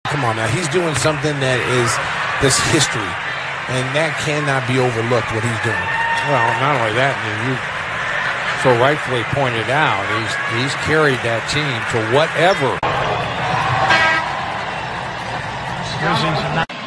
Come on now, he's doing something that is this history, and that cannot be overlooked, what he's doing. Well, not only that, you so rightfully pointed out, he's carried that team to whatever.